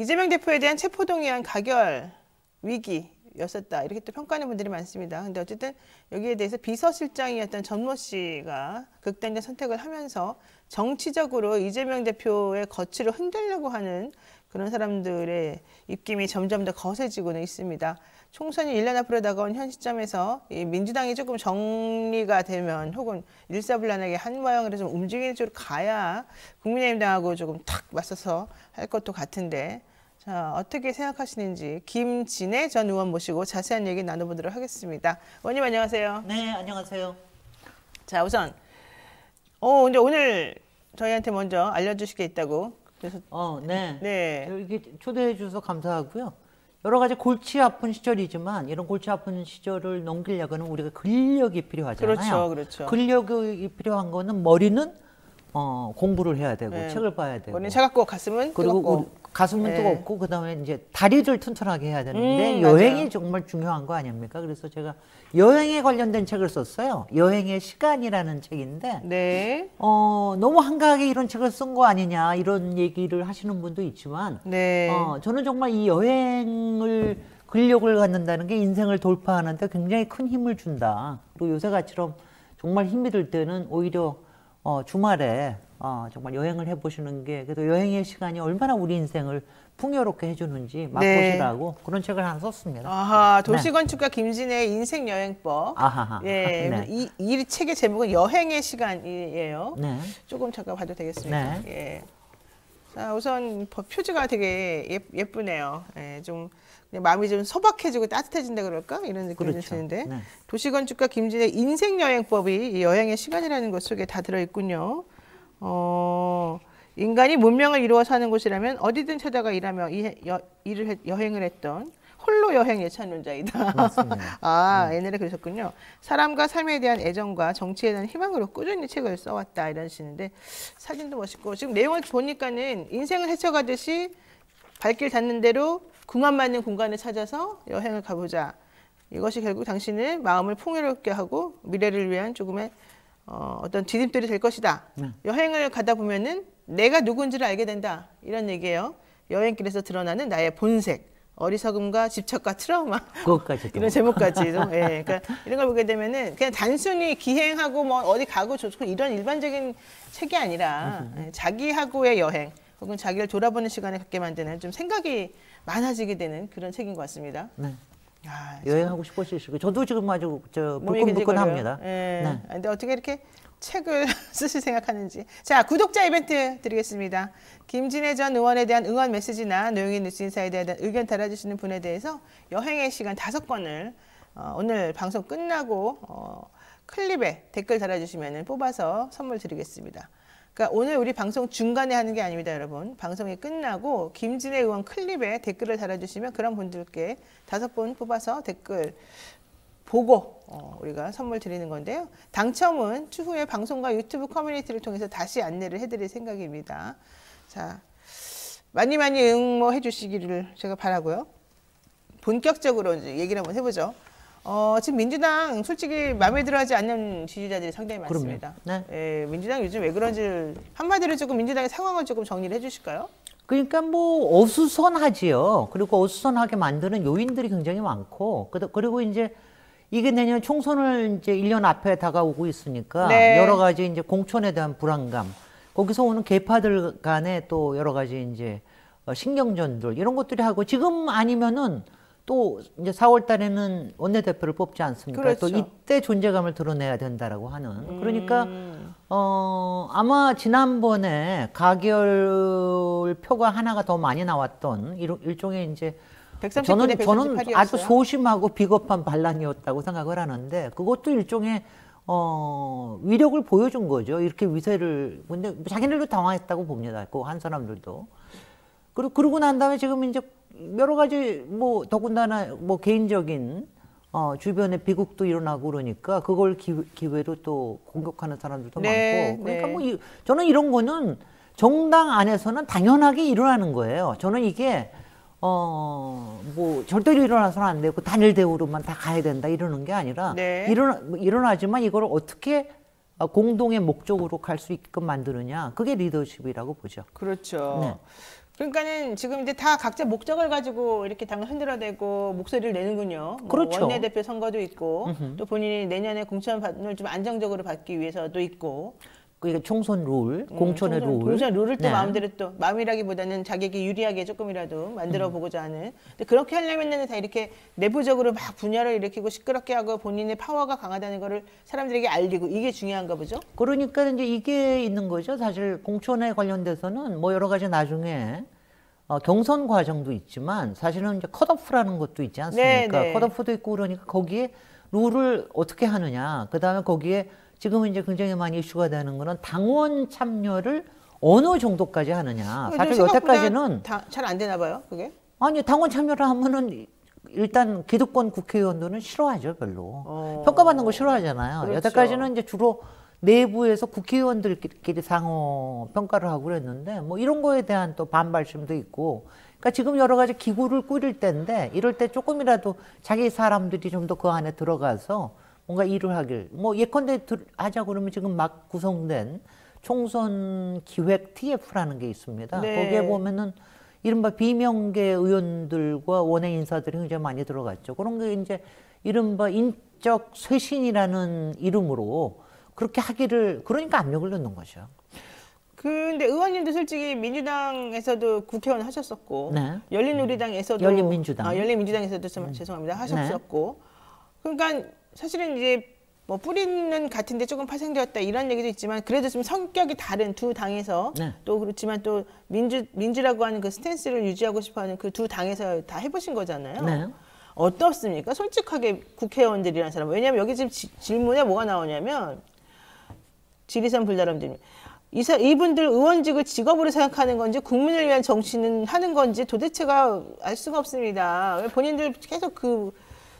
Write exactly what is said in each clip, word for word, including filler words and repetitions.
이재명 대표에 대한 체포동의안 가결 위기였었다. 이렇게 또 평가하는 분들이 많습니다. 근데 어쨌든 여기에 대해서 비서실장이었던 전모 씨가 극단적 선택을 하면서 정치적으로 이재명 대표의 거취를 흔들려고 하는 그런 사람들의 입김이 점점 더 거세지고는 있습니다. 총선이 일 년 앞으로 다가온 현 시점에서 이 민주당이 조금 정리가 되면 혹은 일사불란하게 한 모양으로 좀 움직이는 쪽으로 가야 국민의힘당하고 조금 탁 맞서서 할 것도 같은데, 자, 어떻게 생각하시는지 김진애 전 의원 모시고 자세한 얘기 나눠보도록 하겠습니다. 의원님 안녕하세요. 네, 안녕하세요. 자, 우선 어 근데 오늘 저희한테 먼저 알려주실 게 있다고. 그래서 어, 네. 네. 이렇게 초대해 주셔서 감사하고요. 여러 가지 골치 아픈 시절이지만 이런 골치 아픈 시절을 넘기려고는 우리가 근력이 필요하잖아요. 그렇죠, 그렇죠. 근력이 필요한 거는 머리는 어, 공부를 해야 되고 네. 책을 봐야 되고. 머리는 차갑고 가슴은 그리고 뜨겁고. 우리 가슴은 네. 뜨겁고 그다음에 이제 다리를 튼튼하게 해야 되는데 음, 여행이 맞아요. 정말 중요한 거 아닙니까? 그래서 제가 여행에 관련된 책을 썼어요. 여행의 시간이라는 책인데 네. 어, 너무 한가하게 이런 책을 쓴 거 아니냐 이런 얘기를 하시는 분도 있지만 네. 어, 저는 정말 이 여행을 근력을 갖는다는 게 인생을 돌파하는데 굉장히 큰 힘을 준다. 그리고 요새같이럼 정말 힘이 들 때는 오히려 어, 주말에 어, 정말 여행을 해보시는 게 그래도 여행의 시간이 얼마나 우리 인생을 풍요롭게 해주는지 맛보시라고 네. 그런 책을 하나 썼습니다. 아하, 도시건축가 네. 김진애의 인생여행법. 아하하. 예, 네. 이, 이 책의 제목은 여행의 시간이에요. 네. 조금 잠깐 봐도 되겠습니까? 네. 예. 자, 우선 표지가 되게 예, 예쁘네요. 예, 좀 마음이 좀 소박해지고 따뜻해진다 그럴까? 이런 느낌이 그렇죠. 드는데 네. 도시건축가 김진애의 인생여행법이 이 여행의 시간이라는 것 속에 다 들어있군요. 어, 인간이 문명을 이루어 사는 곳이라면 어디든 찾아가 일하며 이, 여, 일을 했, 여행을 했던 홀로 여행 예찬론자이다. 맞습니다. 아, 네. 옛날에 그러셨군요. 사람과 삶에 대한 애정과 정치에 대한 희망으로 꾸준히 책을 써왔다 이러시는데 사진도 멋있고 지금 내용을 보니까는 인생을 헤쳐가듯이 발길 닿는 대로 궁합 맞는 공간을 찾아서 여행을 가보자. 이것이 결국 당신의 마음을 풍요롭게 하고 미래를 위한 조금의 어, 어떤 디딤돌이 될 것이다. 네. 여행을 가다 보면은 내가 누군지를 알게 된다. 이런 얘기예요. 여행길에서 드러나는 나의 본색, 어리석음과 집착과 트라우마. 그것까지도. 이런 제목까지도. 예, 그러니까 이런 걸 보게 되면은 그냥 단순히 기행하고 뭐 어디 가고 좋고 이런 일반적인 책이 아니라 예, 자기하고의 여행 혹은 자기를 돌아보는 시간을 갖게 만드는 좀 생각이 많아지게 되는 그런 책인 것 같습니다. 네. 아, 여행하고 싶으시고 저도 지금 아주 저 몸이 불끈불끈합니다. 예. 네. 근데 어떻게 이렇게 책을 쓰실 생각하는지. 자, 구독자 이벤트 드리겠습니다. 김진애 전 의원에 대한 응원 메시지나 노영희 뉴스인사에 대한 의견 달아주시는 분에 대해서 여행의 시간 다섯 권을 어, 오늘 방송 끝나고 어, 클립에 댓글 달아주시면 뽑아서 선물 드리겠습니다. 그러니까 오늘 우리 방송 중간에 하는 게 아닙니다, 여러분. 방송이 끝나고 김진애 의원 클립에 댓글을 달아주시면 그런 분들께 다섯 분 뽑아서 댓글 보고 어, 우리가 선물 드리는 건데요. 당첨은 추후에 방송과 유튜브 커뮤니티를 통해서 다시 안내를 해드릴 생각입니다. 자, 많이 많이 응모해 주시기를 제가 바라고요. 본격적으로 이제 얘기를 한번 해보죠. 어, 지금 민주당 솔직히 마음에 들어하지 않는 지지자들이 상당히 많습니다. 네. 예, 민주당 요즘 왜 그런지 한마디로 조금 민주당의 상황을 조금 정리를 해주실까요? 그러니까 뭐 어수선하지요. 그리고 어수선하게 만드는 요인들이 굉장히 많고 그리고 이제 이게 내년 총선을 이제 일 년 앞에 다가오고 있으니까 네. 여러 가지 이제 공천에 대한 불안감, 거기서 오는 계파들 간에 또 여러 가지 이제 신경전들 이런 것들이 하고 지금 아니면은 또 이제 사월 달에는 원내대표를 뽑지 않습니까? 그렇죠. 또 이때 존재감을 드러내야 된다라고 하는. 음. 그러니까 어 아마 지난번에 가결 표가 하나가 더 많이 나왔던 일, 일종의 이제 저는 저는 아주 소심하고 비겁한 반란이었다고 생각을 하는데 그것도 일종의 어 위력을 보여준 거죠. 이렇게 위세를 근데 자기들도 당황했다고 봅니다. 그 한 사람들도. 그리고 그러고 난 다음에 지금 이제 여러 가지 뭐 더군다나 뭐 개인적인 어 주변에 비극도 일어나고 그러니까 그걸 기회, 기회로 또 공격하는 사람들도 네, 많고 그러니까 네. 뭐 이, 저는 이런 거는 정당 안에서는 당연하게 일어나는 거예요. 저는 이게 어, 뭐, 절대로 일어나서는 안 되고, 단일 대우로만 다 가야 된다, 이러는 게 아니라, 네. 일어나, 일어나지만 이걸 어떻게 공동의 목적으로 갈 수 있게끔 만드느냐, 그게 리더십이라고 보죠. 그렇죠. 네. 그러니까는 지금 이제 다 각자 목적을 가지고 이렇게 당을 흔들어대고 목소리를 내는군요. 그렇죠. 뭐 원내대표 선거도 있고 음흠. 또 본인이 내년에 공천을 좀 안정적으로 받기 위해서도 있고. 그러니까 총선 룰, 공천의 음, 총선, 룰. 공천 룰을 또 네. 마음대로 또 마음이라기보다는 자기에게 유리하게 조금이라도 만들어 음. 보고자 하는. 근데 그렇게 하려면은 다 이렇게 내부적으로 막 분열을 일으키고 시끄럽게 하고 본인의 파워가 강하다는 거를 사람들에게 알리고 이게 중요한가 보죠. 그러니까 이제 이게 있는 거죠. 사실 공천에 관련돼서는 뭐 여러 가지 나중에 어, 경선 과정도 있지만 사실은 이제 컷오프라는 것도 있지 않습니까? 네, 네. 컷오프도 있고 그러니까 거기에 룰을 어떻게 하느냐. 그 다음에 거기에 지금 이제 굉장히 많이 이슈가 되는 거는 당원 참여를 어느 정도까지 하느냐. 사실 여태까지는 잘 안 되나 봐요, 그게? 아니, 당원 참여를 하면은 일단 기득권 국회의원들은 싫어하죠, 별로. 어... 평가받는 거 싫어하잖아요. 그렇죠. 여태까지는 이제 주로 내부에서 국회의원들끼리 상호 평가를 하고 그랬는데 뭐 이런 거에 대한 또 반발심도 있고. 그러니까 지금 여러 가지 기구를 꾸릴 때인데 이럴 때 조금이라도 자기 사람들이 좀 더 그 안에 들어가서 뭔가 일을 하길. 뭐 예컨대 하자 그러면 지금 막 구성된 총선 기획 티에프라는 게 있습니다. 네. 거기에 보면은 이른바 비명계 의원들과 원외 인사들이 굉장히 많이 들어갔죠. 그런 게 이제 이른바 인적 쇄신이라는 이름으로 그렇게 하기를, 그러니까 압력을 넣는 거죠. 근데 의원님도 솔직히 민주당에서도 국회의원 하셨었고, 네. 열린우리당에서도 열린민주당, 아, 열린민주당에서도 좀 음. 죄송합니다 하셨었고, 네. 그러니까 사실은 이제 뭐 뿌리는 같은데 조금 파생되었다 이런 얘기도 있지만 그래도 좀 성격이 다른 두 당에서 네. 또 그렇지만 또 민주 민주라고 하는 그 스탠스를 유지하고 싶어하는 그 두 당에서 다 해보신 거잖아요. 네. 어떻습니까? 솔직하게 국회의원들이라는 사람. 왜냐하면 여기 지금 지, 질문에 뭐가 나오냐면 지리산 불다람쥐님. 이사, 이분들 의원직을 직업으로 생각하는 건지 국민을 위한 정치는 하는 건지 도대체가 알 수가 없습니다. 왜 본인들 계속 그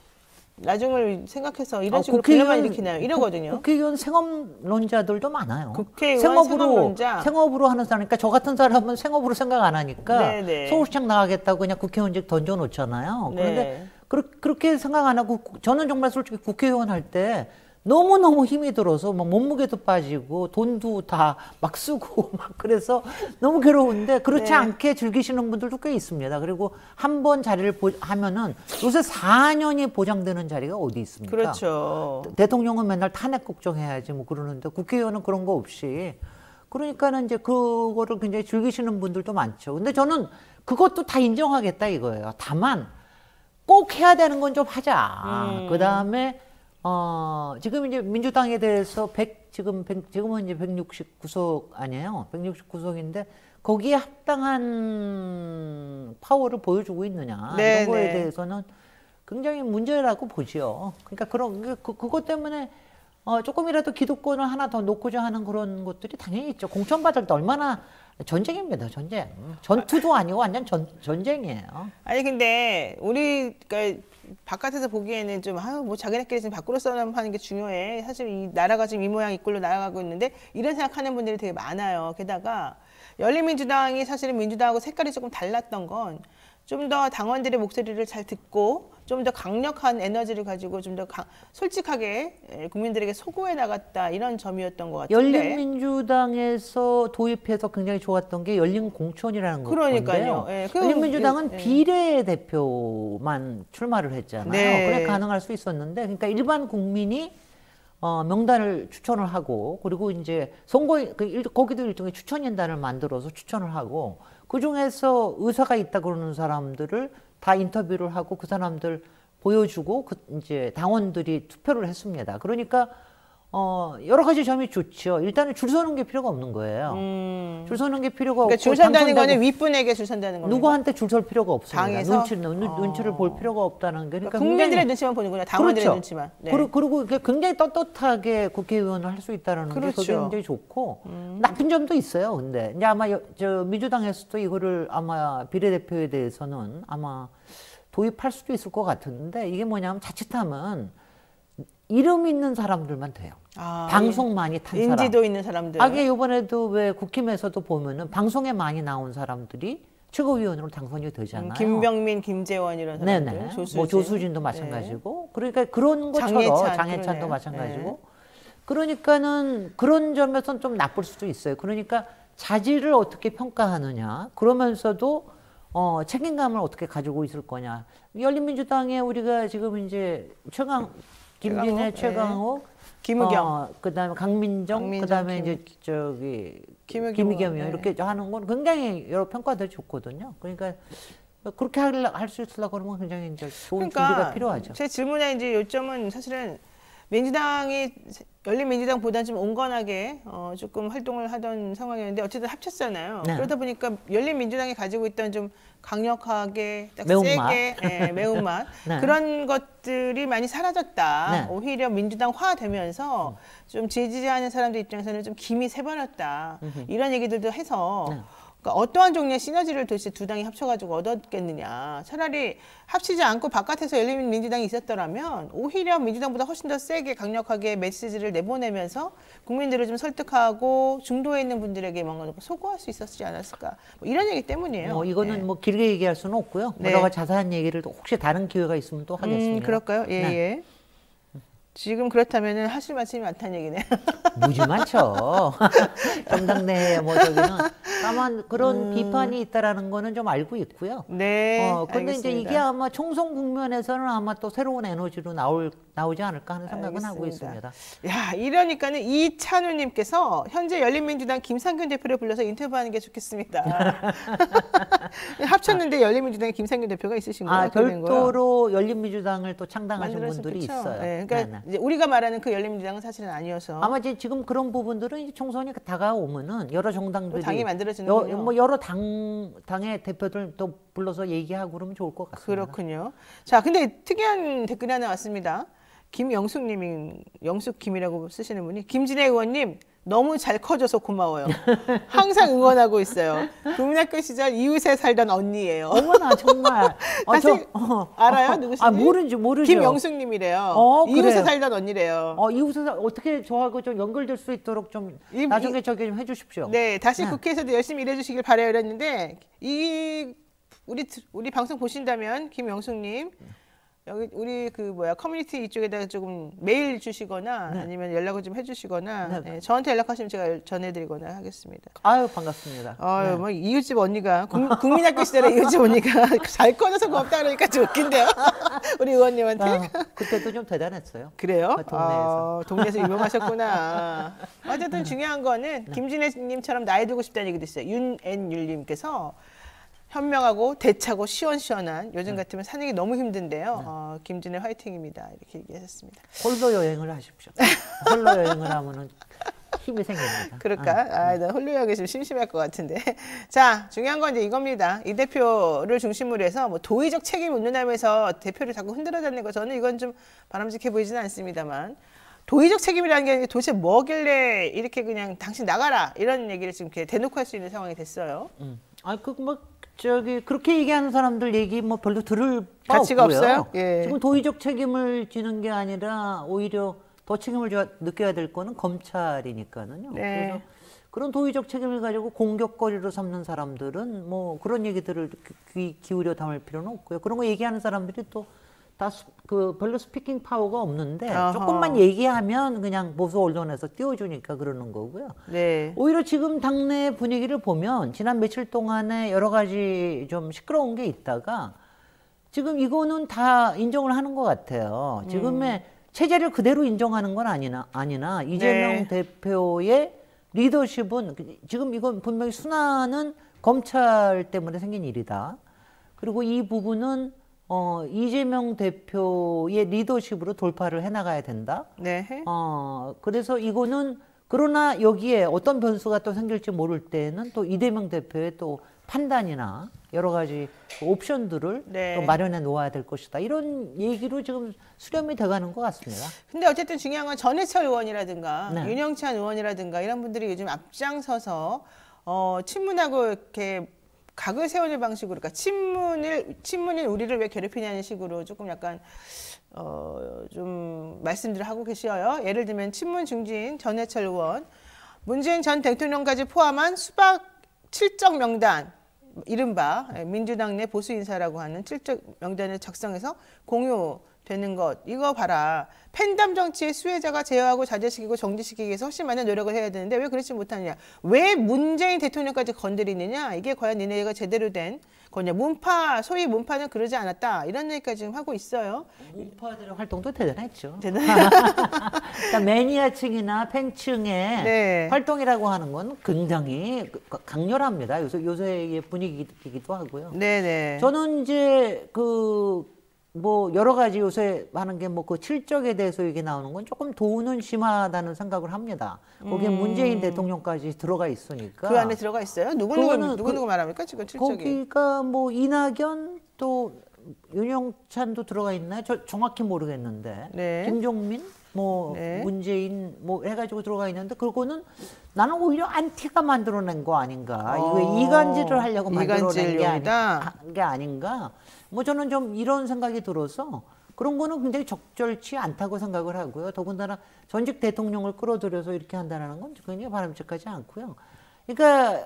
나중을 생각해서 이런 아, 식으로 분열만 일으키나요? 이러거든요. 국회의원 생업론자들도 많아요. 국회의원 생업으로, 생업론자. 생업으로 하는 사람, 그러니까 저 같은 사람은 생업으로 생각 안 하니까 네네. 서울시장 나가겠다고 그냥 국회의원직 던져놓잖아요. 그런데 네. 그러, 그렇게 생각 안 하고 저는 정말 솔직히 국회의원 할 때 너무너무 힘이 들어서 막 몸무게도 빠지고 돈도 다 막 쓰고 막 그래서 너무 괴로운데 그렇지 네. 않게 즐기시는 분들도 꽤 있습니다. 그리고 한 번 자리를 보, 하면은 요새 사 년이 보장되는 자리가 어디 있습니까? 그렇죠. 대통령은 맨날 탄핵 걱정해야지 뭐 그러는데 국회의원은 그런 거 없이 그러니까는 이제 그거를 굉장히 즐기시는 분들도 많죠. 근데 저는 그것도 다 인정하겠다 이거예요. 다만 꼭 해야 되는 건 좀 하자. 음. 그 다음에 어, 지금 이제 민주당에 대해서 백, 지금, 백, 지금은 이제 백육십구 석 아니에요? 백육십구 석인데, 거기에 합당한 파워를 보여주고 있느냐. 네, 이런 거에 네. 대해서는 굉장히 문제라고 보죠. 그러니까 그런, 그, 그것 때문에 어, 조금이라도 기득권을 하나 더 놓고자 하는 그런 것들이 당연히 있죠. 공천받을 때 얼마나 전쟁입니다, 전쟁. 전투도 아니고 완전 전, 전쟁이에요. 아니, 근데 우리, 그러니까 바깥에서 보기에는 좀, 아유, 뭐 자기네끼리 지금 밖으로 싸움하는 게 중요해. 사실 이 나라가 지금 이 모양 이 꼴로 나아가고 있는데 이런 생각하는 분들이 되게 많아요. 게다가 열린민주당이 사실은 민주당하고 색깔이 조금 달랐던 건 좀 더 당원들의 목소리를 잘 듣고 좀 더 강력한 에너지를 가지고 좀 더 솔직하게 국민들에게 소구해 나갔다 이런 점이었던 것 같은데. 열린민주당에서 도입해서 굉장히 좋았던 게 열린공천이라는 건데요. 그러니까요. 네. 열린민주당은 네. 비례대표만 출마를 했잖아요. 네. 그래 가능할 수 있었는데, 그러니까 일반 국민이 어, 명단을 추천을 하고, 그리고 이제 선거, 그, 거기도 일종의 추천인단을 만들어서 추천을 하고, 그 중에서 의사가 있다 그러는 사람들을 다 인터뷰를 하고 그 사람들 보여주고, 그, 이제 당원들이 투표를 했습니다. 그러니까, 어, 여러 가지 점이 좋죠. 일단은 줄 서는 게 필요가 없는 거예요. 음. 줄 서는 게 필요가 그러니까 없고. 줄 선다는 거는 윗분에게 줄 선다는 겁니다. 누구한테 줄 설 필요가 없습니다. 당에서? 눈치, 눈, 어. 눈치를 볼 필요가 없다는 게. 그러니까 국민들의 눈치만 보는구나. 당원들의 그렇죠. 눈치만. 네. 그리고, 그리고 굉장히 떳떳하게 국회의원을 할 수 있다는 그렇죠. 게 그게 굉장히 좋고 음. 나쁜 점도 있어요. 근데 이제 아마 여, 저 민주당에서도 이거를 아마 비례대표에 대해서는 아마 도입할 수도 있을 것 같은데, 이게 뭐냐면 자칫하면 이름 있는 사람들만 돼요. 아, 방송 많이 탄 인지도 사람. 인지도 있는 사람들. 아, 이게 이번에도 왜 국힘에서도 보면은 방송에 많이 나온 사람들이 최고위원으로 당선이 되잖아요. 음, 김병민, 김재원 이런 사람들. 네네. 조수진. 뭐 조수진도 마찬가지고. 네. 그러니까 그런 것처럼 장해찬, 장해찬도 마찬가지고. 네. 그러니까는 그런 점에서는 좀 나쁠 수도 있어요. 그러니까 자질을 어떻게 평가하느냐, 그러면서도 어, 책임감을 어떻게 가지고 있을 거냐. 열린민주당에 우리가 지금 이제 최강, 김진애, 최강욱, 최강욱, 네. 김의겸, 어, 그다음에 강민정, 강민정, 그다음에 김, 이제 저기 김의겸, 김의겸이요. 네. 이렇게 하는 건 굉장히 여러 평가들이 좋거든요. 그러니까 그렇게 할 수 있으려고 그러면 굉장히 이제 좋은 그러니까 준비가 필요하죠. 제 질문의 이제 요점은 사실은 민주당이 열린민주당보다는 좀 온건하게 어, 조금 활동을 하던 상황이었는데 어쨌든 합쳤잖아요. 네. 그러다 보니까 열린민주당이 가지고 있던 좀 강력하게 딱 매운맛. 세게 예, 매운맛 네. 그런 것들이 많이 사라졌다. 네. 오히려 민주당화되면서 음. 좀 지지하는 사람들 입장에서는 좀 김이 새버렸다. 음흠. 이런 얘기들도 해서 네. 그러니까 어떠한 종류의 시너지를 도대체 두 당이 합쳐가지고 얻었겠느냐. 차라리 합치지 않고 바깥에서 열린민주당이 있었더라면 오히려 민주당보다 훨씬 더 세게 강력하게 메시지를 내보내면서 국민들을 좀 설득하고 중도에 있는 분들에게 뭔가 소구할 수 있었지 않았을까. 뭐 이런 얘기 때문이에요. 뭐 이거는 네. 뭐 길게 얘기할 수는 없고요. 네. 여러 가지 자세한 얘기를 혹시 다른 기회가 있으면 또 하겠습니다. 음, 그럴까요? 예, 네. 예. 지금 그렇다면은 하실 말씀이 많다는 얘기네. 무지 많죠. 정당 내에 뭐 저기는 다만 그런 음. 비판이 있다라는 거는 좀 알고 있고요. 네. 어, 근데 이제 알겠습니다. 이게 아마 총선 국면에서는 아마 또 새로운 에너지로 나올 나오지 않을까 하는 생각은 하고 알겠습니다. 있습니다. 야, 이러니까는 이찬우님께서 현재 열린민주당 김상균 대표를 불러서 인터뷰하는 게 좋겠습니다. 합쳤는데 열린민주당에 김상균 대표가 있으신 거예요? 아, 어떻게 된 거예요? 별도로 열린민주당을 또 창당하신 만들어서 분들이 그쵸? 있어요. 네, 그러니까 네, 네. 이제 우리가 말하는 그 열린민주당은 사실은 아니어서 아마 이제 지금 그런 부분들은 이제 총선이 다가오면은 여러 정당들이 당이 만들어지는군요. 여, 뭐 여러 당 당의 대표들 또 불러서 얘기하고 그러면 좋을 것 같습니다. 그렇군요. 자, 근데 특이한 댓글이 하나 왔습니다. 김영숙님이 영숙김이라고 쓰시는 분이 김진애 의원님 너무 잘 커져서 고마워요. 항상 응원하고 있어요. 국민학교 시절 이웃에 살던 언니예요. 어머나 정말. 어, 사실 저, 어, 알아요? 어, 누구신지? 아 모르죠, 모르죠. 김영숙님이래요. 어, 이웃에 그래요? 살던 언니래요. 어, 이웃에 어떻게 저하고 좀 연결될 수 있도록 좀 이- 나중에 이- 저기 좀 해주십시오. 네, 다시 네. 국회에서도 열심히 일해주시길 바라요. 이랬는데 이 우리 우리 방송 보신다면 김영숙님 여기 우리 그 뭐야 커뮤니티 이쪽에다가 조금 메일 주시거나 네. 아니면 연락을 좀 해주시거나 네. 네, 저한테 연락하시면 제가 전해드리거나 하겠습니다. 아유 반갑습니다. 아유 네. 뭐 이웃집 언니가 국, 국민학교 시절에 이웃집 언니가 잘 커져서 고맙다 그러니까 좀 웃긴데요. 우리 의원님한테. 아, 그때도 좀 대단했어요. 그래요? 아, 동네에서. 아, 동네에서 유명하셨구나. 어쨌든 중요한 거는 네. 김진애님처럼 나이 들고 싶다는 얘기도 있어요. 윤앤율님께서 현명하고 대차고 시원시원한 요즘 같으면 사는 게 너무 힘든데요. 네. 어, 김진애 화이팅입니다. 이렇게 얘기하셨습니다. 홀로 여행을 하십시오. 홀로 여행을 하면은 힘이 생깁니다. 그럴까? 아, 나 홀로 여기 좀 심심할 것 같은데. 자, 중요한 건 이제 이겁니다. 이 대표를 중심으로 해서 뭐 도의적 책임 운운하면서 대표를 자꾸 흔들어다니는 거 저는 이건 좀 바람직해 보이지는 않습니다만 도의적 책임이라는 게 도대체 뭐길래 이렇게 그냥 당신 나가라 이런 얘기를 지금 이렇게 대놓고 할 수 있는 상황이 됐어요. 음. 아, 그 뭐 저기 그렇게 얘기하는 사람들 얘기 뭐 별로 들을 바 가치가 없고요. 없어요? 예. 지금 도의적 책임을 지는 게 아니라 오히려 더 책임을 져- 느껴야 될 거는 검찰이니까는요. 네. 그래서 그런 도의적 책임을 가지고 공격거리로 삼는 사람들은 뭐 그런 얘기들을 귀 기울여 담을 필요는 없고요. 그런 거 얘기하는 사람들이 또 다 그 별로 스피킹 파워가 없는데 어허. 조금만 얘기하면 그냥 보수 언론에서 띄워주니까 그러는 거고요. 네. 오히려 지금 당내 분위기를 보면 지난 며칠 동안에 여러 가지 좀 시끄러운 게 있다가 지금 이거는 다 인정을 하는 것 같아요. 지금의 음. 체제를 그대로 인정하는 건 아니나, 아니나 이재명 네. 대표의 리더십은 지금 이건 분명히 순환은 검찰 때문에 생긴 일이다. 그리고 이 부분은 어, 이재명 대표의 리더십으로 돌파를 해나가야 된다. 네. 어, 그래서 이거는 그러나 여기에 어떤 변수가 또 생길지 모를 때는 또 이재명 대표의 또 판단이나 여러 가지 옵션들을 네. 또 마련해 놓아야 될 것이다. 이런 얘기로 지금 수렴이 돼가는 것 같습니다. 근데 어쨌든 중요한 건 전해철 의원이라든가 네. 윤영찬 의원이라든가 이런 분들이 요즘 앞장서서 어, 친문하고 이렇게 각을 세우는 방식으로, 그러니까 친문을 친문인 우리를 왜 괴롭히냐는 식으로 조금 약간 어, 좀 말씀들을 하고 계셔요. 예를 들면 친문 중진 전해철 의원, 문재인 전 대통령까지 포함한 수박 칠적 명단, 이른바 민주당 내 보수 인사라고 하는 칠적 명단을 작성해서 공유 되는 것 이거 봐라. 팬덤 정치의 수혜자가 제어하고 자제시키고 정지시키기 위해서 훨씬 많은 노력을 해야 되는데 왜 그렇지 못하느냐. 왜 문재인 대통령까지 건드리느냐. 이게 과연 니네가 제대로 된 거냐. 문파 소위 문파는 그러지 않았다. 이런 얘기까지 지금 하고 있어요. 문파들의 활동도 대단했죠. 대단해요. 그러니까 매니아층이나 팬층의 네. 활동이라고 하는 건 굉장히 강렬합니다. 요새 요새의 분위기이기도 하고요. 네네. 저는 이제 그 뭐 여러 가지 요새 하는 게 뭐 그 칠적에 대해서 얘기 나오는 건 조금 도는 심하다는 생각을 합니다. 거기에 음. 문재인 대통령까지 들어가 있으니까. 그 안에 들어가 있어요? 누구 누구 누구 누구 말합니까 지금 칠적이? 거기가 뭐 이낙연 또 윤영찬도 들어가 있나요? 저 정확히 모르겠는데. 네. 김종민 뭐 네. 문재인 뭐 해가지고 들어가 있는데 그거는 나는 오히려 안티가 만들어낸 거 아닌가. 어. 이거 이간질을 하려고 만들어낸 게, 아니, 게 아닌가. 뭐 저는 좀 이런 생각이 들어서 그런 거는 굉장히 적절치 않다고 생각을 하고요. 더군다나 전직 대통령을 끌어들여서 이렇게 한다는 건 굉장히 바람직하지 않고요. 그러니까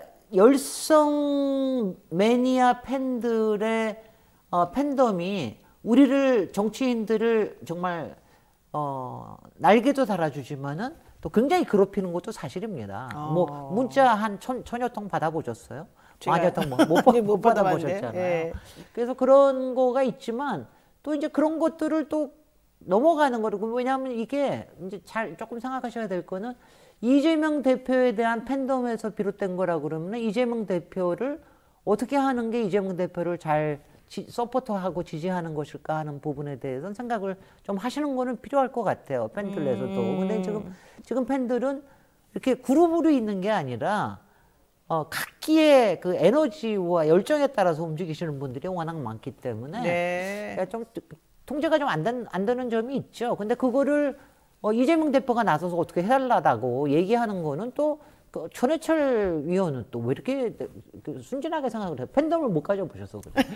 열성 매니아 팬들의 어, 팬덤이 우리를 정치인들을 정말 어, 날개도 달아주지만은 또 굉장히 괴롭히는 것도 사실입니다. 어. 뭐 문자 한 천, 천여 통 받아보셨어요? 만여 통 못, 못, 못 받아보셨잖아요. 예. 그래서 그런 거가 있지만 또 이제 그런 것들을 또 넘어가는 거고 왜냐하면 이게 이제 잘 조금 생각하셔야 될 거는 이재명 대표에 대한 팬덤에서 비롯된 거라고 그러면 이재명 대표를 어떻게 하는 게 이재명 대표를 잘 지, 서포터하고 지지하는 것일까 하는 부분에 대해서는 생각을 좀 하시는 거는 필요할 것 같아요. 팬들 내에서도. 음. 근데 지금, 지금 팬들은 이렇게 그룹으로 있는 게 아니라 어, 각기의 그 에너지와 열정에 따라서 움직이시는 분들이 워낙 많기 때문에 네. 좀 통제가 좀 안 안 되는 점이 있죠. 근데 그거를 어, 이재명 대표가 나서서 어떻게 해달라고 얘기하는 거는 또 그 전해철 위원은 또 왜 이렇게 순진하게 생각을 해요? 팬덤을 못 가져보셔서 그래요.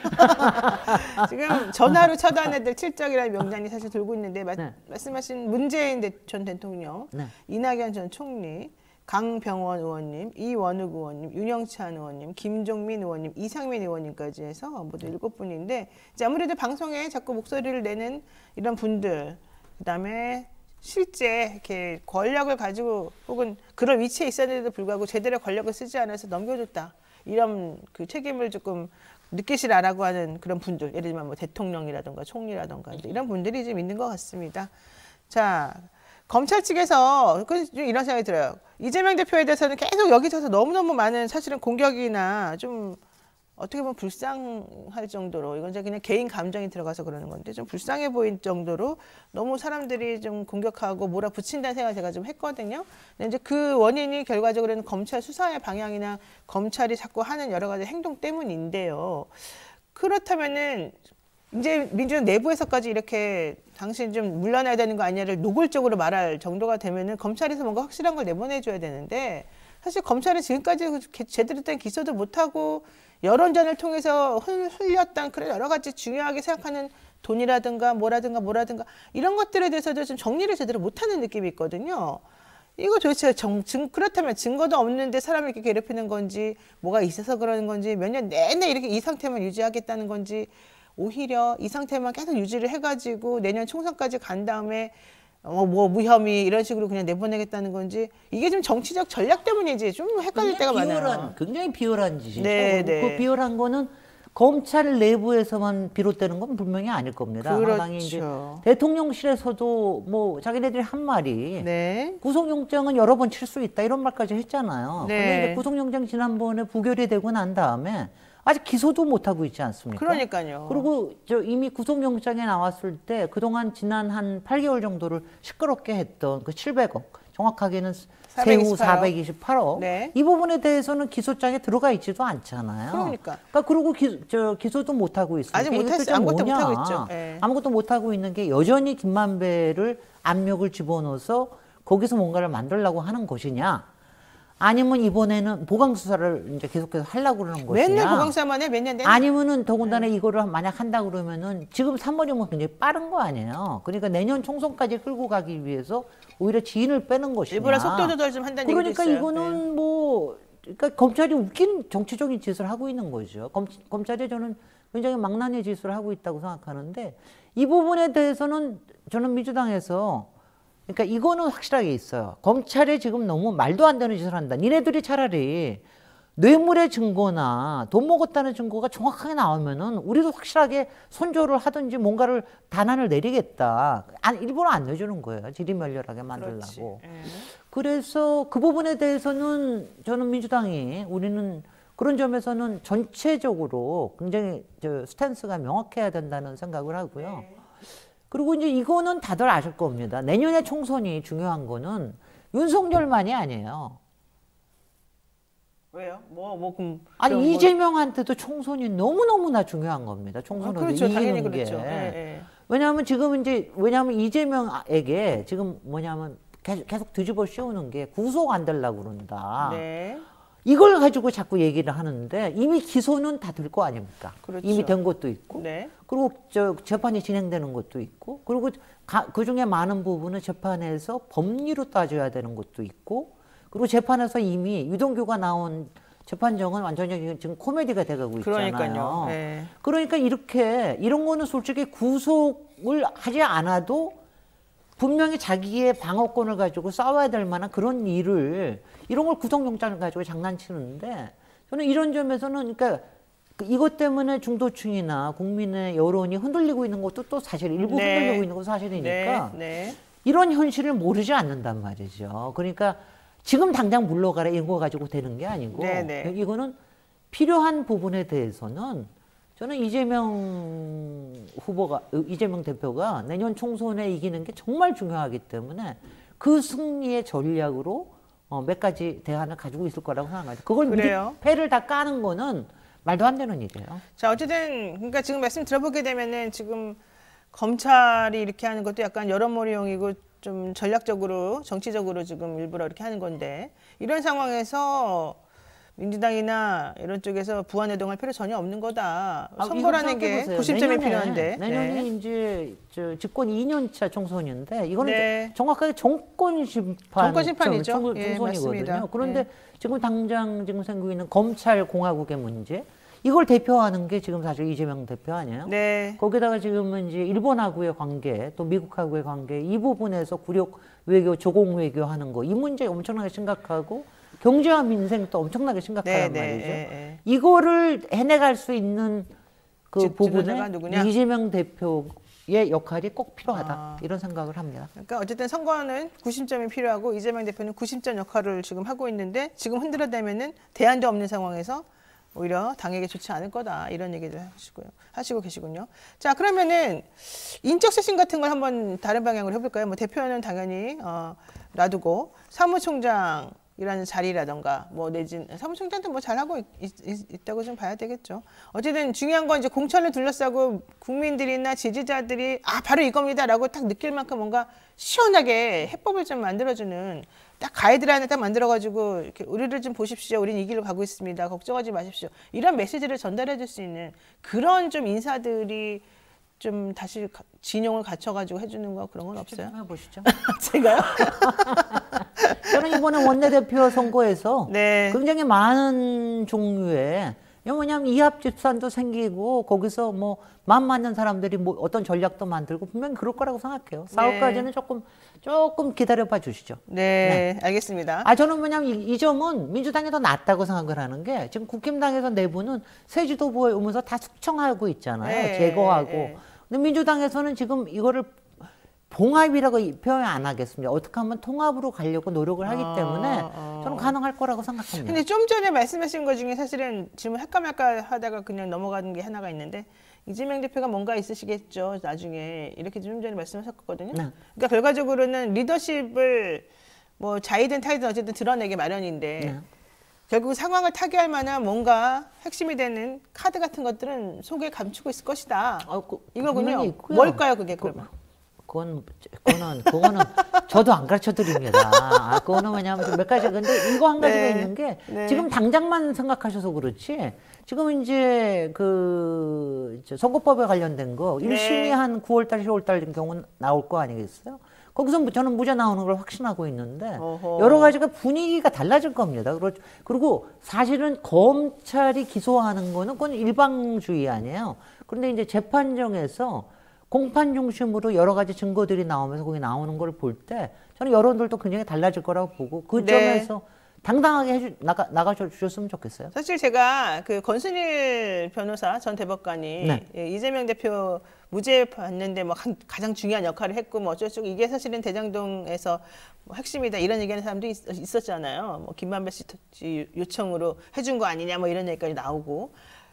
지금 전화로 처단해들 칠적이라는 명단이 사실 돌고 있는데 마, 네. 말씀하신 문재인 전 대통령, 네. 이낙연 전 총리, 강병원 의원님, 이원욱 의원님, 윤영찬 의원님, 김종민 의원님, 이상민 의원님까지 해서 모두 일곱 분인데 이제 아무래도 방송에 자꾸 목소리를 내는 이런 분들, 그다음에 실제 이렇게 권력을 가지고 혹은 그런 위치에 있었는데도 불구하고 제대로 권력을 쓰지 않아서 넘겨줬다. 이런 그 책임을 조금 느끼시라라고 하는 그런 분들, 예를 들면 뭐 대통령이라든가 총리라든가 이런 분들이 좀 있는 것 같습니다. 자, 검찰 측에서 좀 이런 생각이 들어요. 이재명 대표에 대해서는 계속 여기저기서 너무너무 많은 사실은 공격이나 좀 어떻게 보면 불쌍할 정도로, 이건 이제 그냥 개인 감정이 들어가서 그러는 건데 좀 불쌍해 보일 정도로 너무 사람들이 좀 공격하고 몰아붙인다는 생각을 제가 좀 했거든요. 근데 이제 그 원인이 결과적으로는 검찰 수사의 방향이나 검찰이 자꾸 하는 여러 가지 행동 때문인데요. 그렇다면은 이제 민주당 내부에서까지 이렇게 당신 좀 물러나야 되는 거 아니냐를 노골적으로 말할 정도가 되면은 검찰에서 뭔가 확실한 걸 내보내줘야 되는데 사실 검찰은 지금까지 제대로 된 기소도 못하고 여론전을 통해서 흘렸던 그런 여러 가지 중요하게 생각하는 돈이라든가 뭐라든가 뭐라든가 이런 것들에 대해서도 좀 정리를 제대로 못하는 느낌이 있거든요. 이거 도대체 정, 증, 그렇다면 증거도 없는데 사람을 이렇게 괴롭히는 건지 뭐가 있어서 그러는 건지 몇 년 내내 이렇게 이 상태만 유지하겠다는 건지 오히려 이 상태만 계속 유지를 해가지고 내년 총선까지 간 다음에 어, 뭐 무혐의 이런 식으로 그냥 내보내겠다는 건지 이게 좀 정치적 전략 때문인지 좀 헷갈릴 때가 비열한, 많아요. 굉장히 비열한 짓이죠. 네, 네. 그 비열한 거는 검찰 내부에서만 비롯되는 건 분명히 아닐 겁니다. 그렇죠. 이제 대통령실에서도 뭐 자기네들이 한 말이 네. 구속영장은 여러 번 칠 수 있다 이런 말까지 했잖아요. 네. 근데 이제 구속영장 지난번에 부결이 되고 난 다음에 아직 기소도 못하고 있지 않습니까? 그러니까요. 그리고 저 이미 구속영장에 나왔을 때 그동안 지난 한 팔 개월 정도를 시끄럽게 했던 그 칠백억, 정확하게는 세후 사백이십팔억. 네. 이 부분에 대해서는 기소장에 들어가 있지도 않잖아요. 그러니까. 그러니까 그러고 기, 저, 기소도 못하고 있으니까. 아직 못했어요. 아무것도 못하고 있죠. 네. 아무것도 못하고 있는 게 여전히 김만배를 압력을 집어넣어서 거기서 뭔가를 만들려고 하는 것이냐. 아니면 이번에는 보강 수사를 이제 계속해서 하려고 그러는 것이냐. 맨날 보강 수사만 해, 몇 년 내내. 아니면은 더군다나 네. 이거를 만약 한다 그러면은 지금 삼월이면 굉장히 빠른 거 아니에요. 그러니까 내년 총선까지 끌고 가기 위해서 오히려 지인을 빼는 것이냐. 일부러 속도 조절 좀 한다는 얘기도 있어요. 그러니까 이거는 네. 뭐, 그러니까 검찰이 웃긴 정치적인 짓을 하고 있는 거죠. 검, 검찰이 저는 굉장히 망나니 짓을 하고 있다고 생각하는데 이 부분에 대해서는 저는 민주당에서 그러니까 이거는 확실하게 있어요. 검찰이 지금 너무 말도 안 되는 짓을 한다. 니네들이 차라리 뇌물의 증거나 돈 먹었다는 증거가 정확하게 나오면은 우리도 확실하게 손조를 하든지 뭔가를 단안을 내리겠다. 안, 일부러 안 내주는 거예요. 지리멸렬하게 만들려고. 그래서 그 부분에 대해서는 저는 민주당이 우리는 그런 점에서는 전체적으로 굉장히 저 스탠스가 명확해야 된다는 생각을 하고요. 네. 그리고 이제 이거는 다들 아실 겁니다. 내년에 총선이 중요한 거는 윤석열만이 아니에요. 왜요? 뭐, 뭐, 그럼. 아니, 뭐... 이재명한테도 총선이 너무너무나 중요한 겁니다. 총선으로 아, 그렇죠. 이기는 게. 그렇죠. 네, 네. 왜냐하면 지금 이제, 왜냐하면 이재명에게 지금 뭐냐면 계속, 계속 뒤집어 씌우는 게 구속 안 되려고 그런다. 네. 이걸 가지고 자꾸 얘기를 하는데 이미 기소는 다 될 거 아닙니까? 그렇죠. 이미 된 것도 있고. 네. 그리고 저 재판이 진행되는 것도 있고. 그리고 그 중에 많은 부분은 재판에서 법리로 따져야 되는 것도 있고. 그리고 재판에서 이미 유동규가 나온 재판정은 완전히 지금 코미디가 돼가고 있잖아요. 그러니까요. 네. 그러니까 이렇게 이런 거는 솔직히 구속을 하지 않아도 분명히 자기의 방어권을 가지고 싸워야 될 만한 그런 일을 이런 걸 구속영장을 가지고 장난치는데 저는 이런 점에서는 그러니까 이것 때문에 중도층이나 국민의 여론이 흔들리고 있는 것도 또 사실 일부 네. 흔들리고 있는 것도 사실이니까 네. 네. 이런 현실을 모르지 않는단 말이죠. 그러니까 지금 당장 물러가라 이런 거 가지고 되는 게 아니고 네네. 이거는 필요한 부분에 대해서는 저는 이재명 후보가 이재명 대표가 내년 총선에 이기는 게 정말 중요하기 때문에 그 승리의 전략으로 어, 몇 가지 대안을 가지고 있을 거라고 생각합니다. 그걸 미리 패를 다 까는 거는 말도 안 되는 일이에요. 자 어쨌든 그러니까 지금 말씀 들어보게 되면은 지금 검찰이 이렇게 하는 것도 약간 여론몰이용이고 좀 전략적으로 정치적으로 지금 일부러 이렇게 하는 건데 이런 상황에서 민주당이나 이런 쪽에서 부안해동할 필요 전혀 없는 거다. 아, 선거라는 게 구십 점이 필요한데. 내년이 네. 이제 저 집권 이 년 차 총선인데 이거는 네. 정확하게 정권 심판 정권 심판이죠. 총, 예, 총선이거든요. 맞습니다. 그런데 네. 지금 당장 지금 생기고 있는 검찰 공화국의 문제 이걸 대표하는 게 지금 사실 이재명 대표 아니에요? 네. 거기다가 지금은 이제 일본하고의 관계, 또 미국하고의 관계 이 부분에서 굴욕 외교, 조공 외교 하는 거 이 문제 엄청나게 심각하고 경제와 민생도 엄청나게 심각하단 네, 말이죠. 네, 네. 이거를 해내갈 수 있는 그 지, 부분에 이재명 대표의 역할이 꼭 필요하다 아. 이런 생각을 합니다. 그러니까 어쨌든 선거는 구십 점이 필요하고 이재명 대표는 구십 점 역할을 지금 하고 있는데 지금 흔들어대면은 대안도 없는 상황에서 오히려 당에게 좋지 않을 거다 이런 얘기를 하시고요 하시고 계시군요. 자 그러면은 인적 쇄신 같은 걸 한번 다른 방향으로 해볼까요? 뭐 대표는 당연히 어, 놔두고 사무총장이라는 자리라던가 뭐 내진 사무총장도 뭐 잘하고 있, 있, 있다고 좀 봐야 되겠죠. 어쨌든 중요한 건 이제 공천을 둘러싸고 국민들이나 지지자들이 아 바로 이겁니다라고 딱 느낄 만큼 뭔가 시원하게 해법을 좀 만들어주는. 딱 가이드라인을 딱 만들어가지고 이렇게 우리를 좀 보십시오. 우리는 이 길로 가고 있습니다. 걱정하지 마십시오. 이런 메시지를 전달해줄 수 있는 그런 좀 인사들이 좀 다시 진용을 갖춰가지고 해주는 거 그런 건 없어요? 해보시죠. 제가요? 저는 이번에 원내대표 선거에서 네. 굉장히 많은 종류의 뭐냐면 이합 집산도 생기고 거기서 뭐 마음 맞는 사람들이 뭐 어떤 전략도 만들고 분명히 그럴 거라고 생각해요. 사흘까지는 네. 조금 조금 기다려봐 주시죠. 네, 네. 알겠습니다. 아 저는 뭐냐면 이, 이 점은 민주당이 더 낫다고 생각을 하는 게 지금 국힘당에서 내부는 새지도부에 오면서 다 숙청하고 있잖아요. 네. 제거하고. 네. 근데 민주당에서는 지금 이거를 봉합이라고 표현 안 하겠습니다. 어떻게 하면 통합으로 가려고 노력을 하기 때문에 아, 아. 저는 가능할 거라고 생각합니다. 근데 좀 전에 말씀하신 것 중에 사실은 질문 할까 말까 하다가 그냥 넘어가는 게 하나가 있는데 이재명 대표가 뭔가 있으시겠죠. 나중에 이렇게 좀 전에 말씀하셨거든요. 네. 그러니까 결과적으로는 리더십을 뭐 자이든 타이든 어쨌든 드러내기 마련인데 네. 결국 상황을 타개할 만한 뭔가 핵심이 되는 카드 같은 것들은 속에 감추고 있을 것이다. 아, 그, 이거군요. 뭘까요 그게 그러면? 그, 그건, 그거는, 그거는 저도 안 가르쳐 드립니다. 아, 그거는 왜냐하면 몇 가지, 근데 이거 한 가지가 네. 있는 게 네. 지금 당장만 생각하셔서 그렇지 지금 이제 그 선거법에 관련된 거 네. 일 심이 한 구월달, 시월달 경우는 나올 거 아니겠어요? 거기서 저는 무죄 나오는 걸 확신하고 있는데 어허. 여러 가지가 분위기가 달라질 겁니다. 그리고 사실은 검찰이 기소하는 거는 그건 일방주의 아니에요. 그런데 이제 재판정에서 공판 중심으로 여러 가지 증거들이 나오면서 거기 나오는 걸 볼 때 저는 여론들도 굉장히 달라질 거라고 보고 그 네. 점에서 당당하게 해주, 나가, 나가줘 주셨으면 좋겠어요. 사실 제가 그 권순일 변호사 전 대법관이 네. 예, 이재명 대표 무죄 받는데 뭐 한, 가장 중요한 역할을 했고 뭐 어쩌고 이게 사실은 대장동에서 뭐 핵심이다 이런 얘기하는 사람도 있, 있었잖아요. 뭐 김만배 씨 요청으로 해준 거 아니냐 뭐 이런 얘기까지 나오고.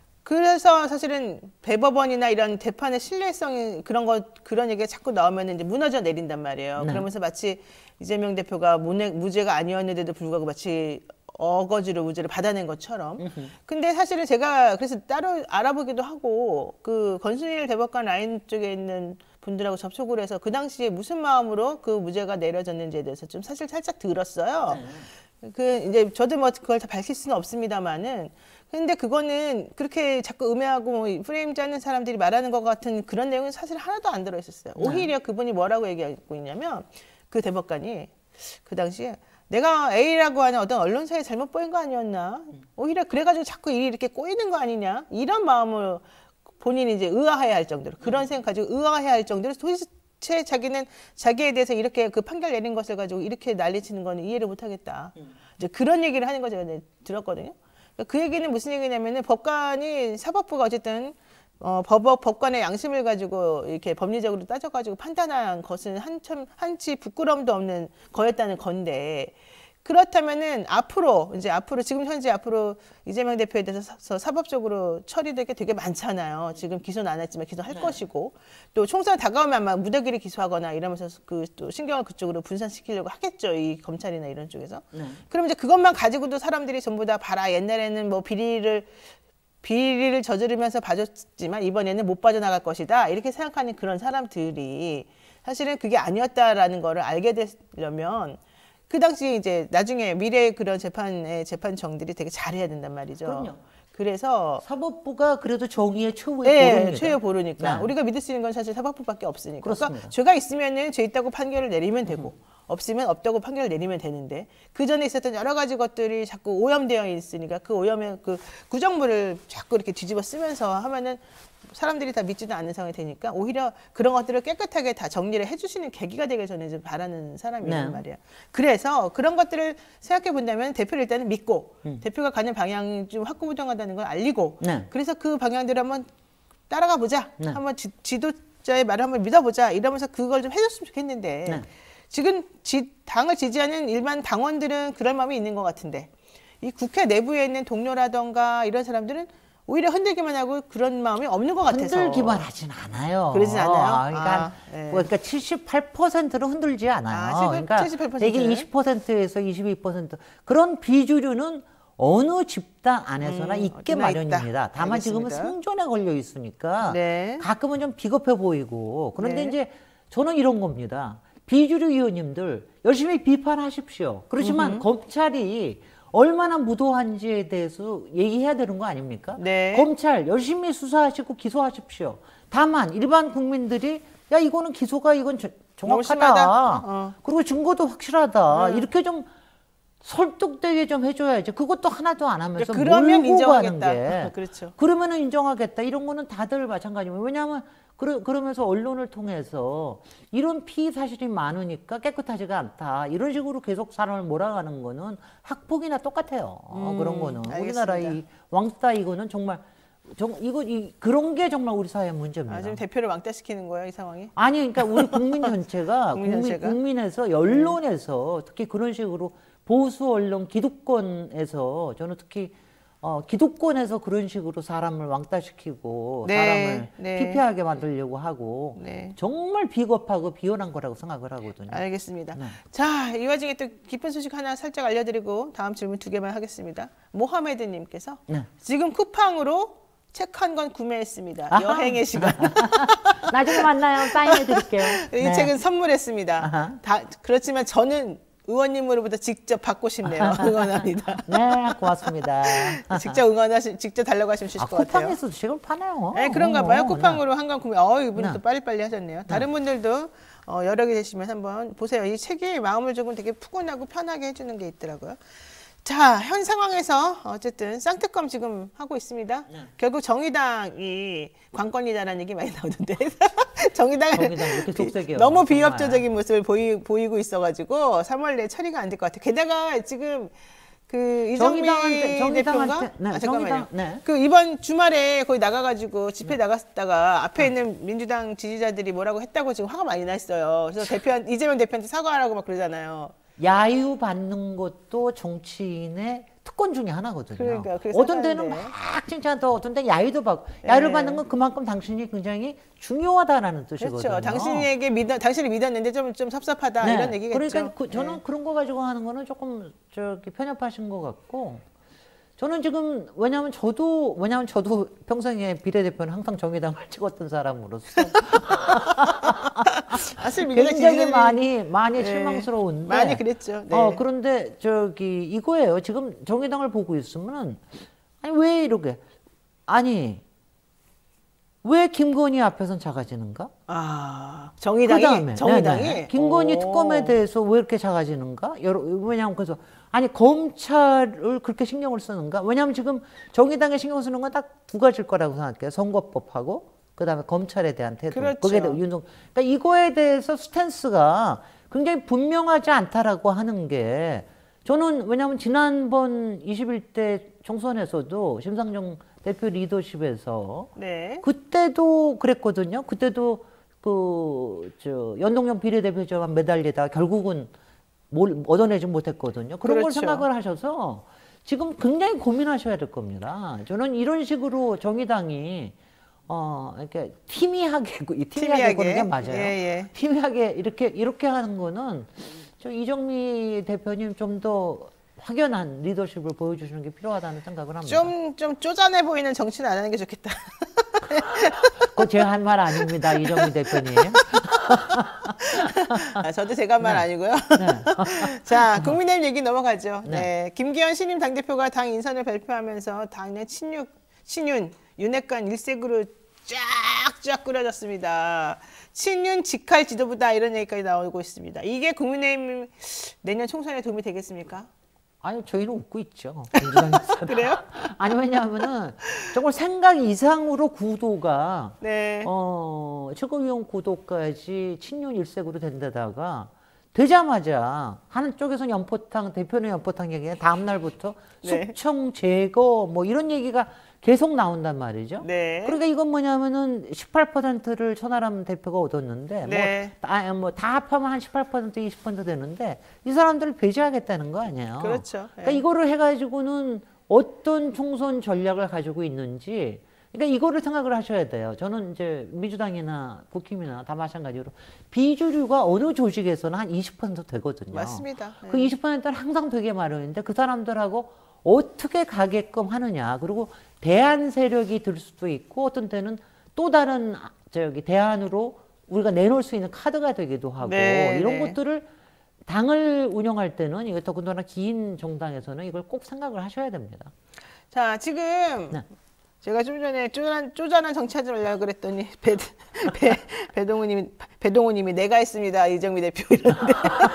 그래서 사실은 대법원이나 이런 재판의 신뢰성이 그런 거 그런 얘기가 자꾸 나오면 이제 무너져 내린단 말이에요. 네. 그러면서 마치 이재명 대표가 무죄, 무죄가 아니었는데도 불구하고 마치 어거지로 무죄를 받아낸 것처럼. 으흠. 근데 사실은 제가 그래서 따로 알아보기도 하고 그 권순일 대법관 라인 쪽에 있는 분들하고 접촉을 해서 그 당시에 무슨 마음으로 그 무죄가 내려졌는지에 대해서 좀 사실 살짝 들었어요. 네. 그 이제 저도 뭐 그걸 다 밝힐 수는 없습니다만은. 근데 그거는 그렇게 자꾸 음해하고 뭐 프레임 짜는 사람들이 말하는 것 같은 그런 내용은 사실 하나도 안 들어있었어요. 네. 오히려 그분이 뭐라고 얘기하고 있냐면 그 대법관이 그 당시에 내가 A라고 하는 어떤 언론사에 잘못 보인 거 아니었나? 오히려 그래가지고 자꾸 일이 이렇게 꼬이는 거 아니냐? 이런 마음을 본인이 이제 의아해 할 정도로 그런 생각 가지고 의아해 할 정도로 도대체 자기는 자기에 대해서 이렇게 그 판결 내린 것을 가지고 이렇게 난리치는 거는 이해를 못 하겠다. 이제 그런 얘기를 하는 거 제가 들었거든요. 그 얘기는 무슨 얘기냐면은 법관이 사법부가 어쨌든 어, 법, 법관의 양심을 가지고 이렇게 법리적으로 따져가지고 판단한 것은 한참 한치 부끄러움도 없는 거였다는 건데 그렇다면은 앞으로 이제 앞으로 지금 현재 앞으로 이재명 대표에 대해서 사법적으로 처리될 게 되게 많잖아요. 지금 기소는 안 했지만 기소할 네. 것이고 또 총선 다가오면 아마 무더기를 기소하거나 이러면서 그 또 신경을 그쪽으로 분산시키려고 하겠죠. 이 검찰이나 이런 쪽에서. 네. 그럼 이제 그것만 가지고도 사람들이 전부 다 봐라. 옛날에는 뭐 비리를 비리를 저지르면서 봐줬지만 이번에는 못 빠져나갈 것이다. 이렇게 생각하는 그런 사람들이 사실은 그게 아니었다라는 거를 알게 되려면 그 당시 이제 나중에 미래의 그런 재판의 재판정들이 되게 잘해야 된단 말이죠. 그럼요. 그래서 사법부가 그래도 정의의 최후의 네, 보루입니다. 최후의 보루니까. 네. 우리가 믿을 수 있는 건 사실 사법부밖에 없으니까. 그렇습니다. 그러니까 죄가 있으면은 죄 있다고 판결을 내리면 되고 음. 없으면 없다고 판결을 내리면 되는데 그 전에 있었던 여러 가지 것들이 자꾸 오염되어 있으니까 그 오염의 그 구정물을 자꾸 이렇게 뒤집어 쓰면서 하면은 사람들이 다 믿지도 않는 상황이 되니까 오히려 그런 것들을 깨끗하게 다 정리를 해주시는 계기가 되길 저는 좀 바라는 사람이란 네. 말이에요. 그래서 그런 것들을 생각해 본다면 대표를 일단은 믿고 음. 대표가 가는 방향이 좀 확고부동하다는 걸 알리고 네. 그래서 그 방향대로 한번 따라가 보자. 네. 한번 지, 지도자의 말을 한번 믿어보자. 이러면서 그걸 좀 해줬으면 좋겠는데 네. 지금 지, 당을 지지하는 일반 당원들은 그럴 마음이 있는 것 같은데 이 국회 내부에 있는 동료라던가 이런 사람들은 오히려 흔들기만 하고 그런 마음이 없는 것 같아서. 흔들기만 하진 않아요. 그러진 않아요? 아, 그러니까, 아, 네. 그러니까 칠십팔 퍼센트로 흔들지 않아요. 아, 그러니까 칠십팔 퍼센트. 되게 이십 퍼센트에서 이십이 퍼센트 그런 비주류는 어느 집단 안에서나 음, 있게 마련입니다. 있다. 다만 알겠습니다. 지금은 생존에 걸려 있으니까 네. 가끔은 좀 비겁해 보이고 그런데 네. 이제 저는 이런 겁니다. 비주류 의원님들 열심히 비판하십시오. 그렇지만 음흠. 검찰이 얼마나 무도한지에 대해서 얘기해야 되는 거 아닙니까? 네. 검찰 열심히 수사하시고 기소하십시오. 다만 일반 국민들이 야 이거는 기소가 이건 저, 정확하다. 어. 그리고 증거도 확실하다. 음. 이렇게 좀 설득되게 좀 해줘야지. 그것도 하나도 안 하면서 그러면 몰고 인정하겠다. 가는 게 그렇죠. 그러면은 인정하겠다. 이런 거는 다들 마찬가지입니다. 왜냐하면 그러, 그러면서 언론을 통해서 이런 피의 사실이 많으니까 깨끗하지가 않다. 이런 식으로 계속 사람을 몰아가는 거는 학폭이나 똑같아요. 음, 그런 거는. 알겠습니다. 우리나라 이 왕따 이거는 정말 정, 이거 이 그런 게 정말 우리 사회의 문제입니다. 아, 지금 대표를 왕따시키는 거예요, 이 상황이? 아니, 그러니까 우리 국민 전체가 국민 전체가? 국민, 국민에서 언론에서 특히 그런 식으로 보수 언론 기득권에서 저는 특히 어, 기득권에서 그런 식으로 사람을 왕따시키고 네, 사람을 네. 피폐하게 만들려고 하고 네. 정말 비겁하고 비열한 거라고 생각을 하거든요. 알겠습니다. 네. 자, 이 와중에 또 깊은 소식 하나 살짝 알려드리고 다음 질문 두 개만 하겠습니다. 모하메드님께서 네. 지금 쿠팡으로 책 한 권 구매했습니다. 아하. 여행의 시간. 나중에 만나요. 사인해드릴게요. 이 네. 책은 선물했습니다. 다, 그렇지만 저는 의원님으로부터 직접 받고 싶네요. 응원합니다. 네, 고맙습니다. 직접 응원하시, 직접 달라고 하시면 주실 아, 것 같아요. 쿠팡에서도 지금 파네요. 네, 그런가 봐요. 쿠팡으로 한 권 구매. 어, 이분이 네. 또 빨리빨리 하셨네요. 다른 네. 분들도 어, 여력이 되시면 한번 보세요. 이 책이 마음을 조금 되게 푸근하고 편하게 해주는 게 있더라고요. 자, 현 상황에서 어쨌든 쌍특검 지금 하고 있습니다. 네. 결국 정의당이 관건이다라는 얘기 많이 나오던데 정의당은 정의당 이렇게 속색이요. 너무 비협조적인 모습을 보이, 보이고 있어가지고 삼월 내에 처리가 안 될 것 같아요. 게다가 지금 그 이정미 대표가 네, 아, 잠깐만요. 정의당, 네. 그 이번 주말에 거기 나가가지고 집회 네. 나갔다가 앞에 네. 있는 민주당 지지자들이 뭐라고 했다고 지금 화가 많이 났어요. 그래서 대표 이재명 대표한테 사과하라고 막 그러잖아요. 야유 받는 것도 정치인의 특권 중에 하나거든요. 그러니까, 어떤 데는 막 칭찬도 어떤 데는 야유도 받고 네. 야유를 받는 건 그만큼 당신이 굉장히 중요하다라는 뜻이거든요. 그렇죠. 당신에게 믿어, 당신을 믿었는데 좀, 좀 섭섭하다 네. 이런 얘기겠죠. 그러니까 그, 저는 네. 그런 거 가지고 하는 거는 조금 저기 편협하신 것 같고 저는 지금 왜냐하면 저도 왜냐하면 저도 평생에 비례대표는 항상 정의당을 찍었던 사람으로서 사실 굉장히 많이 많이 네. 실망스러운데 많이 그랬죠. 네. 어 그런데 저기 이거예요. 지금 정의당을 보고 있으면은 아니 왜 이렇게 아니 왜 김건희 앞에선 작아지는가? 아 정의당이 그다음에, 정의당이 네네. 김건희 오. 특검에 대해서 왜 이렇게 작아지는가? 여러 왜냐하면 그래서 아니 검찰을 그렇게 신경을 쓰는가? 왜냐하면 지금 정의당에 신경 쓰는 건 딱 두 가지일 거라고 생각해요. 선거법하고 그다음에 검찰에 대한 태도. 그렇죠. 그게 윤석. 그러니까 이거에 대해서 스탠스가 굉장히 분명하지 않다라고 하는 게 저는 왜냐하면 지난번 이십일 대 총선에서도 심상정 대표 리더십에서 네. 그때도 그랬거든요. 그때도 그 저 연동형 비례대표제만 매달리다 결국은 뭘 얻어내지 못했거든요. 그런 그렇죠. 걸 생각을 하셔서 지금 굉장히 고민하셔야 될 겁니다. 저는 이런 식으로 정의당이 어 이렇게 티미하게 티미하게, 티미하게 보는 게 맞아요. 예, 예. 티미하게 이렇게 이렇게 하는 거는 저 이정미 대표님 좀 더 확연한 리더십을 보여주시는 게 필요하다는 생각을 합니다. 좀 좀 쪼잔해 보이는 정치는 안 하는 게 좋겠다. 그거 제가 한 말 아닙니다, 이정미 대표님. 아, 저도 제가 한 말 네. 아니고요. 네. 자, 국민의힘 얘기 넘어가죠. 네. 네. 김기현 신임 당대표가 당 인선을 발표하면서 당내 친윤, 친윤, 윤핵관 일색으로 쫙쫙 꾸려졌습니다. 친윤 직할 지도부다 이런 얘기까지 나오고 있습니다. 이게 국민의힘 내년 총선에 도움이 되겠습니까? 아니 저희는 웃고 있죠. 그래요? 아니 왜냐하면은 정말 생각 이상으로 구도가 네. 어 최고위원 구도까지 친윤 일색으로 된데다가 되자마자 한쪽에서는 연포탕 대표는 연포탕 얘기가 다음 날부터 네. 숙청 제거 뭐 이런 얘기가 계속 나온단 말이죠. 네. 그러니까 이건 뭐냐면은 십팔 퍼센트를 천하람 대표가 얻었는데 네. 뭐, 다, 뭐 다 합하면 한 십팔 퍼센트, 이십 퍼센트 되는데 이 사람들을 배제하겠다는 거 아니에요. 그렇죠. 그러니까 네. 이거를 해가지고는 어떤 총선 전략을 가지고 있는지 그러니까 이거를 생각을 하셔야 돼요. 저는 이제 민주당이나 국힘이나 다 마찬가지로 비주류가 어느 조직에서는 한 이십 퍼센트 되거든요. 맞습니다. 네. 그 이십 퍼센트는 항상 되게 마련인데 그 사람들하고 어떻게 가게끔 하느냐. 그리고 대안 세력이 들 수도 있고 어떤 때는 또 다른 저기 대안으로 우리가 내놓을 수 있는 카드가 되기도 하고 네, 이런 네. 것들을 당을 운영할 때는 이거 더군다나 긴 정당에서는 이걸 꼭 생각을 하셔야 됩니다. 자, 지금 네. 제가 좀 전에 쪼잔한, 쪼잔한 정치하지 말라고 그랬더니 배, 배, 배동우님이 배동우님이 내가 했습니다 이정미 대표 이러는데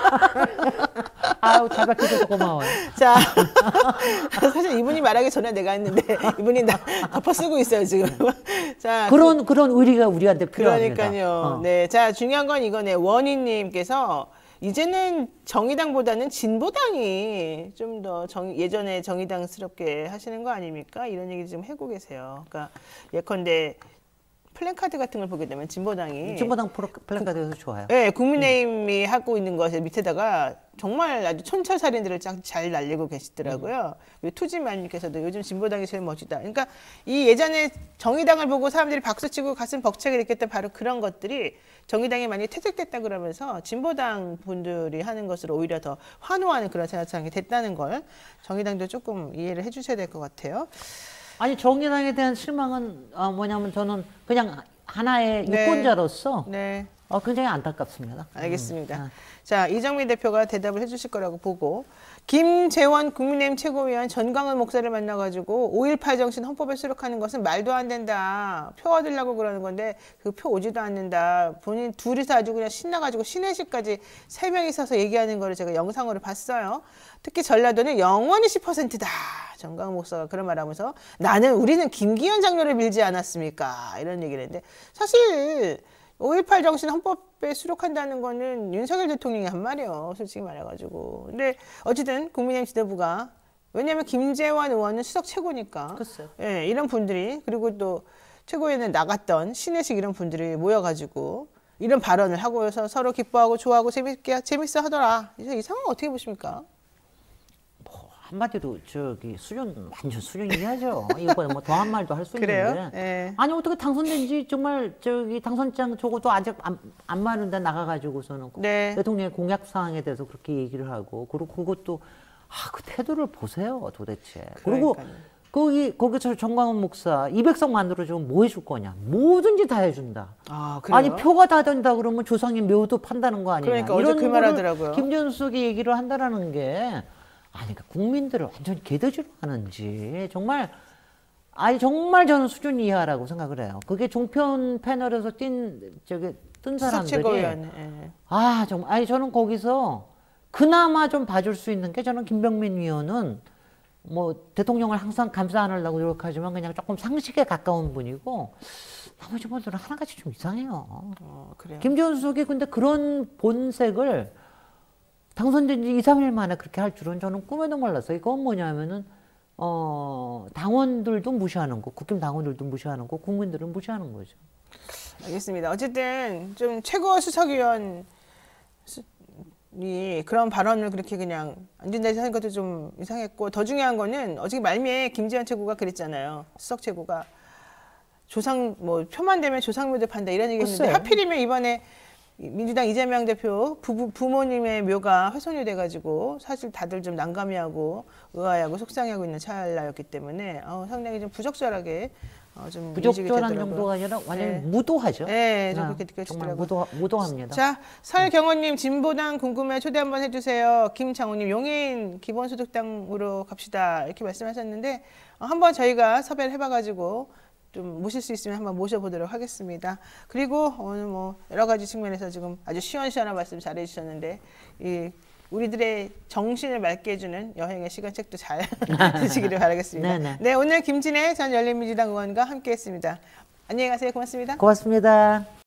아우 잘 밝혀줘서 고마워요. 자 사실 이분이 말하기 전에 내가 했는데 이분이 나 덮어 쓰고 있어요 지금. 자 그런 그, 그런 의리가 우리한테 필요합니다. 그러니까요. 어. 네, 자 중요한 건 이거네. 원희님께서 이제는 정의당보다는 진보당이 좀 더 예전에 정의당스럽게 하시는 거 아닙니까? 이런 얘기 좀 하고 계세요. 그러니까 예컨대 플랜카드 같은 걸 보게 되면 진보당이 진보당 플랜카드에서 좋아요. 네, 국민의힘이 음. 하고 있는 것에 밑에다가 정말 아주 촌철살인들을 잘 날리고 계시더라고요. 음. 투지만님께서도 요즘 진보당이 제일 멋지다. 그러니까 이 예전에 정의당을 보고 사람들이 박수치고 가슴 벅차게 됐겠던 바로 그런 것들이 정의당이 많이 퇴색됐다 그러면서 진보당 분들이 하는 것으로 오히려 더 환호하는 그런 세상이 됐다는 걸 정의당도 조금 이해를 해주셔야 될 것 같아요. 아니 정의당에 대한 실망은 어, 뭐냐면 저는 그냥 하나의 네. 유권자로서 네. 어, 굉장히 안타깝습니다. 알겠습니다. 음. 자, 이정미 대표가 대답을 해주실 거라고 보고 김재원 국민의힘 최고위원 전광훈 목사를 만나가지고 오일팔 정신 헌법에 수록하는 것은 말도 안 된다. 표 얻으려고 그러는 건데 그 표 오지도 않는다. 본인 둘이서 아주 그냥 신나가지고 신혜식까지 세 명이 서서 얘기하는 거를 제가 영상으로 봤어요. 특히 전라도는 영원히 십 퍼센트다. 전광훈 목사가 그런 말하면서 나는 우리는 김기현 장로를 밀지 않았습니까? 이런 얘기를 했는데 사실 오일팔 정신 헌법에 수록한다는 거는 윤석열 대통령이 한 말이에요. 솔직히 말해가지고. 근데 어쨌든 국민의힘 지도부가 왜냐하면 김재원 의원은 수석 최고니까. 글쎄요. 예, 이런 분들이 그리고 또 최고위원회 나갔던 신혜식 이런 분들이 모여가지고 이런 발언을 하고서 서로 기뻐하고 좋아하고 재밌게 재밌어 하더라. 이 상황 어떻게 보십니까? 한마디로 저기 수준 완전 수준이야죠. 이거 뭐 더한 말도 할 수 있는데. 네. 아니 어떻게 당선된지 정말 저기 당선장 적어도 아직 안, 안 마련돼 나가가지고서는 네. 대통령의 공약 사항에 대해서 그렇게 얘기를 하고 그리고 그것도 아, 그 태도를 보세요 도대체. 그리고 그러니까요. 거기 거기서 정광훈 목사 이백 석 만들어주면 뭐 해줄 거냐? 뭐든지 다 해준다. 아, 그래요? 아니 표가 다 된다 그러면 조상님 묘도 판다는 거 아니냐? 그러니까 이런 어제 그 말 하더라고요. 김준숙이 얘기를 한다라는 게. 아니, 그러니까 국민들을 완전히 개돼지로 하는지 정말 아니 정말 저는 수준 이하라고 생각을 해요. 그게 종편 패널에서 뛴 저기 뜬 사람들이 네. 아 정말 아니 저는 거기서 그나마 좀 봐줄 수 있는 게 저는 김병민 위원은 뭐 대통령을 항상 감사 안 하려고 노력하지만 그냥 조금 상식에 가까운 분이고 나머지 분들은 하나같이 좀 이상해요. 어, 그래요. 김준숙이 근데 그런 본색을 당선된 지 이, 삼 일 만에 그렇게 할 줄은 저는 꿈에도 몰랐어요. 이건 뭐냐면은, 어, 당원들도 무시하는 거, 국힘 당원들도 무시하는 거, 국민들은 무시하는 거죠. 알겠습니다. 어쨌든 좀 최고 수석위원이 그런 발언을 그렇게 그냥 안 된다 하는 것도 좀 이상했고 더 중요한 거는 어저께 말미에 김재원 최고가 그랬잖아요. 수석 최고가 조상, 뭐 표만 되면 조상묘대 판다 이런 얘기 했는데 하필이면 이번에 민주당 이재명 대표 부부, 부모님의 묘가 훼손이 돼가지고 사실 다들 좀 난감해하고 의아해하고 속상해하고 있는 찰나였기 때문에 어, 상당히 좀 부적절하게 어, 좀 부적절한 정도가 아니라 완전히 네. 무도하죠. 네, 좀 그렇게 느껴지더라고요. 무도, 무도합니다. 자, 설경호님 진보당 궁금해 초대 한번 해주세요. 김창호님 용인 기본소득당으로 갑시다 이렇게 말씀하셨는데 어, 한번 저희가 섭외를 해봐가지고 좀 모실 수 있으면 한번 모셔보도록 하겠습니다. 그리고 오늘 뭐 여러 가지 측면에서 지금 아주 시원시원한 말씀 잘해주셨는데 이 우리들의 정신을 맑게 해주는 여행의 시간책도 잘 드시기를 바라겠습니다. 네네. 네, 오늘 김진애 전 열린민주당 의원과 함께했습니다. 안녕히 가세요. 고맙습니다. 고맙습니다.